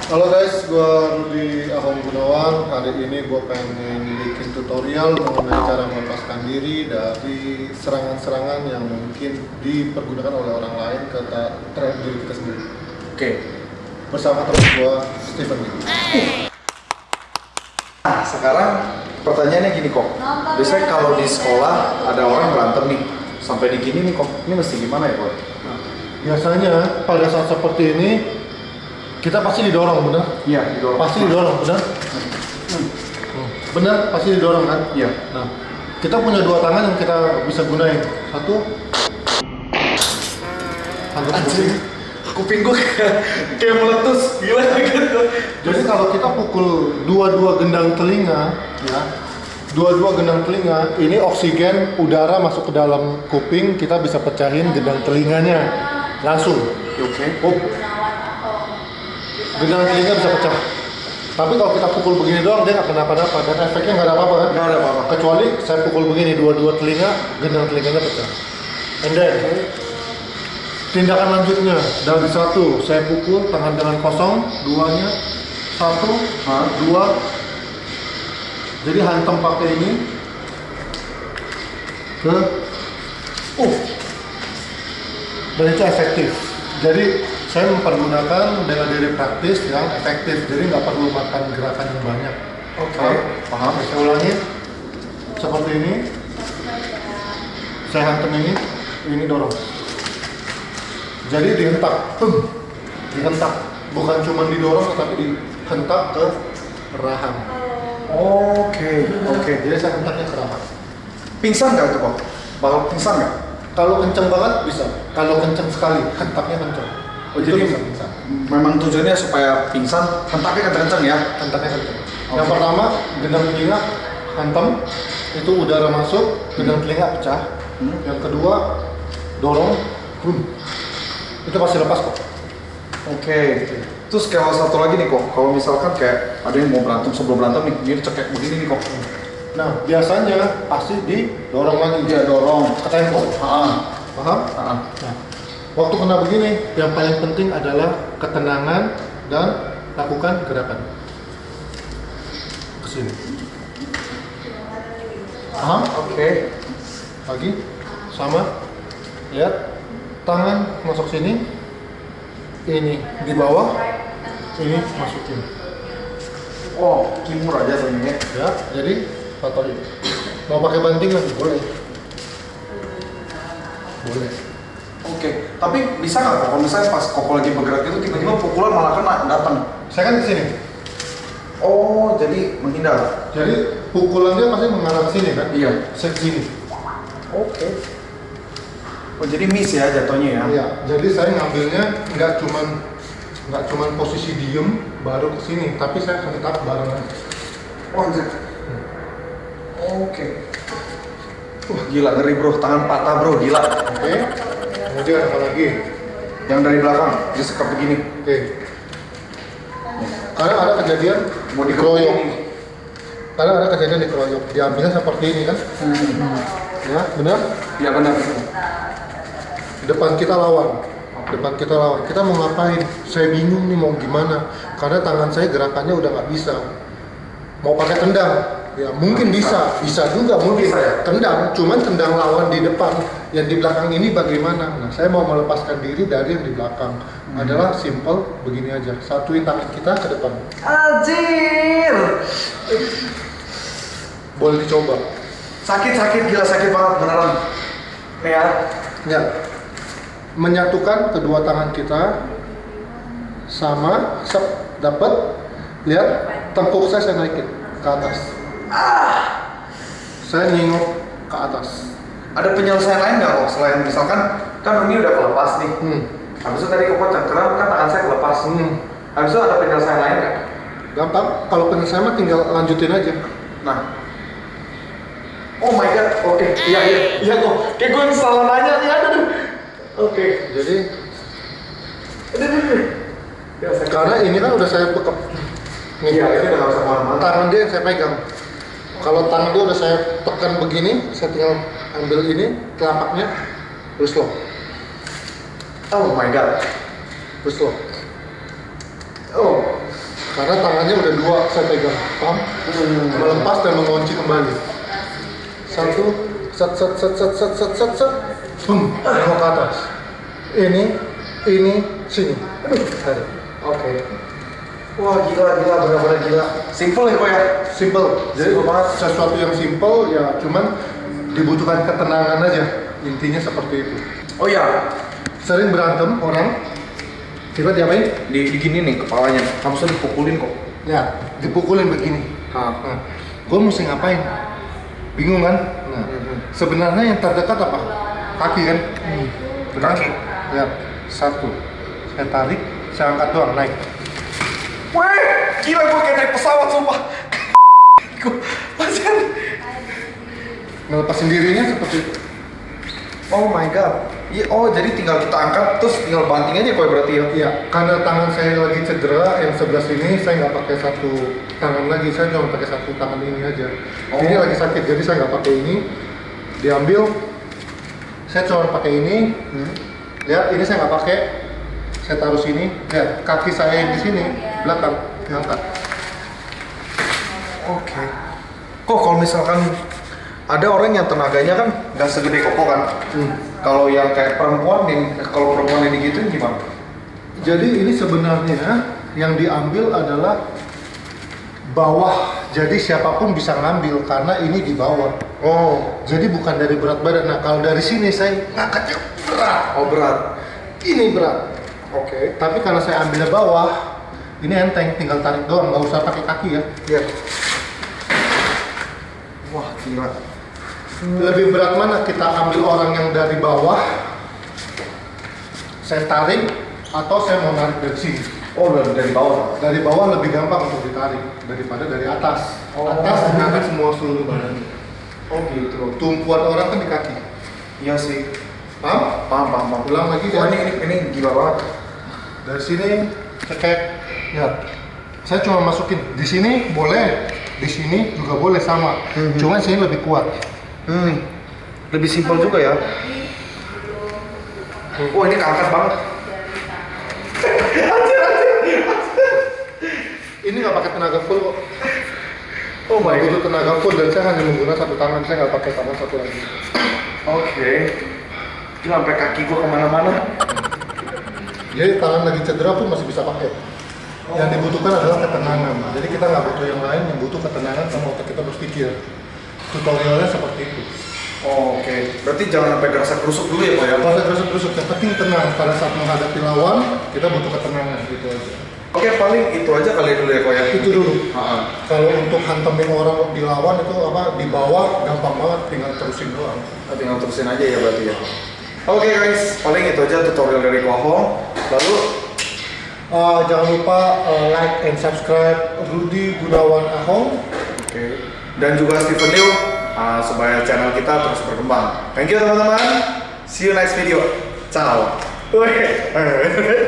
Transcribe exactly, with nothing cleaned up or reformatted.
Halo guys, gue Rudi Ahong Gunawan. Hari ini gue pengen bikin tutorial mengenai cara melepaskan diri dari serangan-serangan yang mungkin dipergunakan oleh orang lain ke terhadap diri kita sendiri. Oke. Bersama teman gue, Steven. Nah, sekarang pertanyaannya gini kok. Biasanya kalau di sekolah ada orang berantem nih, sampai di gini nih kok, ini mesti gimana ya kok? Nah, biasanya pada saat seperti ini kita pasti didorong, benar? Iya, didorong. Pasti didorong, benar? Hmm. Benar, pasti didorong kan? Iya. Nah, kita punya dua tangan yang kita bisa gunain. Satu, hantam kuping. Kuping gue kayak meletus, gila gitu. Jadi kalau kita pukul dua-dua gendang telinga, ya, dua-dua gendang telinga, ini oksigen udara masuk ke dalam kuping, kita bisa pecahin gendang telinganya langsung. Oke. Oh. Gendang telinga bisa pecah. Tapi kalau kita pukul begini doang, dia nggak kenapa-napa dan efeknya nggak ada apa-apa kan? Nggak ada apa-apa. Kecuali saya pukul begini dua-dua telinga, gendang telinganya pecah. And then, tindakan lanjutnya dari satu, saya pukul tangan dengan kosong, duanya, satu, Hah? dua. Jadi hantam pakai ini ke, uh, dan itu efektif. Jadi saya mempergunakan bela diri praktis yang efektif, jadi nggak perlu makan gerakan yang banyak. Oke. Okay. Paham. Saya ulangi seperti ini. Saya hantam ini, ini dorong. Jadi dihentak, hmm, dihentak, bukan cuma didorong, tapi dihentak ke rahang. Oke, oke. Jadi saya hentaknya ke rahang. Pingsan nggak itu kok? Bakal pingsan nggak? Kalau kenceng banget bisa, kalau kenceng sekali, hentaknya kenceng. Oh, Itu jadi bisa pingsan. memang tujuannya supaya pingsan, hentaknya kenceng-kenceng ya? Hentaknya kenceng. Oke. Yang pertama, gendang telinga hantam, itu udara masuk, gendang telinga pecah. Hmm. Yang kedua, dorong, boom. Itu pasti lepas kok. Oke. Terus kalau satu lagi nih kok, kalau misalkan kayak ada yang mau berantem sebelum berantem nih, dia cekek begini nih kok. Nah, biasanya pasti didorong lagi. Dia dorong. Ke tembok. Ah, Paham? ah. Nah, waktu kena begini, yang paling penting adalah ketenangan dan lakukan gerakan. Ke sini. Paham? Oke. Lagi. Sama. Lihat. Tangan masuk sini. Ini di bawah. Ini masukin. Oh, kimur aja sebenarnya. Ya, jadi patokin. Mau pakai bantingan? Boleh. Boleh. Oke. Tapi bisa nggak kok kalau misalnya pas Koko lagi bergerak itu tiba-tiba pukulan malah kena datang? Saya kan di sini. Oh, jadi menghindar. Jadi pukulannya pasti mengarah ke sini kan? Iya. Saya ke sini. Oke. Oh, jadi miss ya jatuhnya ya? Iya. Jadi saya ngambilnya nggak cuman nggak cuman posisi diem baru ke sini, tapi saya hentak barengan. Oh, anjir. Oke. Wah, gila ngeri bro, tangan patah bro, gila. Oke. Kemudian apa lagi? Yang dari belakang, dia sekap begini. Oke. Karena ada kejadian Mau dikeroyok. Karena ada kejadian dikeroyok. Diambilnya seperti ini kan? Hmm. Ya, benar? Ya benar. Depan kita lawan, depan kita lawan. Kita mau ngapain? Saya bingung nih mau gimana. Karena tangan saya gerakannya udah nggak bisa. Mau pakai tendang, ya mungkin bisa, bisa juga mungkin. Bisa ya? Tendang, cuman tendang lawan di depan. Yang di belakang ini bagaimana? Nah, saya mau melepaskan diri dari yang di belakang. Hmm. Adalah simple begini aja. Satuin tangan kita ke depan. Anjir. Boleh dicoba. Sakit-sakit, gila sakit banget beneran. Nih ya. Ya. Menyatukan kedua tangan kita sama, sep, dapat. Lihat, tengkuk saya saya naikin ke atas. Ah. Saya nengok ke atas. Ada penyelesaian lain nggak kok selain misalkan kan ini udah kelepas nih. Hmm. Habis itu tadi Koko cengkeram kan tangan saya kelepas. Hmm. Habis itu ada penyelesaian lain nggak? Gampang. Kalau penyelesaian mah tinggal lanjutin aja. Nah. Oh my god. Oke. Iya iya. Iya kok. Kayak gue yang salah nanya nih. Aduh. Oke. Okay. Jadi. Aduh, aduh, aduh. Ya, karena ini kan udah saya bekap. Iya, ini udah nggak usah kemana-mana. Tangan dia yang saya pegang. Kalau tangan dia udah saya tekan begini, saya tinggal ambil ini telapaknya, terus lock. Oh my god. Terus lock. Oh. Karena tangannya udah dua saya pegang, paham? Hmm. Melepas dan mengunci kembali. Satu, set set set set set set set set, boom, nengok ke atas. Ini, ini, sini. Tarik. Oke. Okay. Wah gila gila benar-benar gila. Simple ya kok ya? Simple. Jadi simple sesuatu yang simple ya, cuman dibutuhkan ketenangan aja. Intinya seperti itu. Oh ya, sering berantem orang. Coba diapain? Di, di gini nih kepalanya, harusnya dipukulin kok. Ya, dipukulin begini. Nah, nah. Gue mesti ngapain? Bingung kan? Nah, hmm. Sebenarnya yang terdekat apa? Kaki kan? Hmm. Benar? Kaki. Ya, satu. Saya tarik, saya angkat doang, naik. Weh, gila gue kayak naik pesawat sumpah. Pasien. Ngelepas sendirinya seperti itu. Oh my god. Iya, oh jadi tinggal kita angkat terus tinggal banting aja kok berarti ya? Iya, karena tangan saya lagi cedera yang sebelah sini saya nggak pakai satu tangan lagi, saya cuma pakai satu tangan ini aja. Oh. Ini lagi sakit jadi saya nggak pakai ini. Diambil, saya cuma pakai ini. Hmm. Lihat, ini saya nggak pakai. Saya taruh sini. Lihat, kaki saya yang di sini belakang diangkat. Oke. Okay. Kok kalau misalkan ada orang yang tenaganya kan nggak segede Koko kan? Hmm. Kalau yang kayak perempuan, kalau perempuan ini gitu gimana? Jadi ini sebenarnya yang diambil adalah bawah. Jadi siapapun bisa ngambil karena ini di bawah. Oh. Jadi bukan dari berat badan. Nah kalau dari sini saya ngangkatnya berat. Oh berat. Ini berat. Oke. Okay. Tapi karena saya ambilnya bawah, ini enteng, tinggal tarik doang, nggak usah pakai kaki ya. Iya. Wah gila. Lebih berat mana kita ambil orang yang dari bawah, saya tarik, atau saya mau narik dari sini? Oh dari bawah? Dari bawah lebih gampang untuk ditarik daripada dari atas. Oh. Atas mengangkat semua seluruh badan. Oh gitu. Tumpuan orang kan di kaki. Iya sih. Paham? Paham, paham, paham. Ulang lagi ya. Oh, ini, ini, ini gila banget. Dari sini cekek. Ya. Saya cuma masukin di sini boleh, di sini juga boleh sama. Mm-hmm. Cuman sini lebih kuat. Hmm, lebih simpel juga ya. Oh ini keangkat banget. Ini nggak pakai tenaga full kok. Oh my god. Itu tenaga full dan saya hanya menggunakan satu tangan, saya nggak pakai tangan satu lagi. Oke. Okay. Ini sampai kaki gua kemana-mana. Jadi tangan lagi cedera pun masih bisa pakai. Yang dibutuhkan adalah ketenangan. Jadi kita nggak butuh yang lain, yang butuh ketenangan sama otak kita berpikir. Tutorialnya seperti itu. Oh, oke. Okay. Berarti jangan sampai gerasa kerusuk dulu ya Pak ya? Gerasa kerusuk kerusuk. Yang penting tenang. Pada saat menghadapi lawan, kita butuh ketenangan gitu aja. Oke, okay, paling itu aja kali dulu ya Pak ya? Itu dulu. Uh-huh. Kalau untuk hantamin orang di lawan itu apa di bawah gampang banget, tinggal terusin doang. Nah, tinggal terusin aja ya berarti ya. Oke okay, guys, paling itu aja tutorial dari Kohong. Lalu uh, jangan lupa uh, like and subscribe Rudy Gunawan Ahong. Oke. Okay. Dan juga Steven Liu uh, supaya channel kita terus berkembang. Thank you teman-teman. See you next video. Ciao.